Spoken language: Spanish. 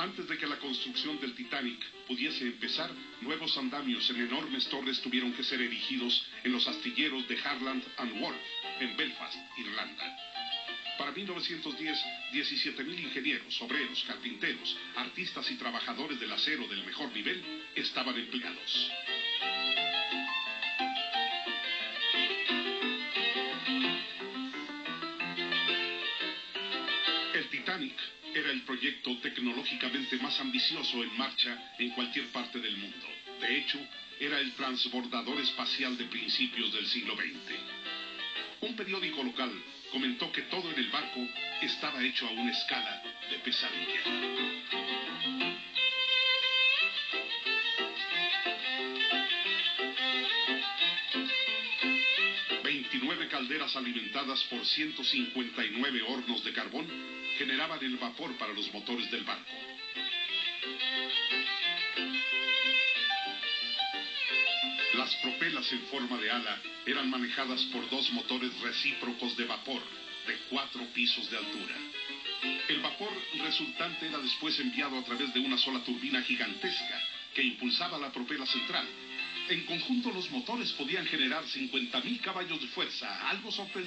Antes de que la construcción del Titanic pudiese empezar, nuevos andamios en enormes torres tuvieron que ser erigidos en los astilleros de Harland and Wolff, en Belfast, Irlanda. Para 1910, 17.000 ingenieros, obreros, carpinteros, artistas y trabajadores del acero del mejor nivel estaban empleados. El Titanic era el proyecto tecnológicamente más ambicioso en marcha en cualquier parte del mundo. De hecho, era el transbordador espacial de principios del siglo XX. Un periódico local comentó que todo en el barco estaba hecho a una escala de pesadilla. 29 calderas alimentadas por 159 hornos de carbón generaban el vapor para los motores del barco. Las propelas en forma de ala eran manejadas por dos motores recíprocos de vapor de 4 pisos de altura. El vapor resultante era después enviado a través de una sola turbina gigantesca que impulsaba la propela central. En conjunto, los motores podían generar 50.000 caballos de fuerza, algo sorprendente.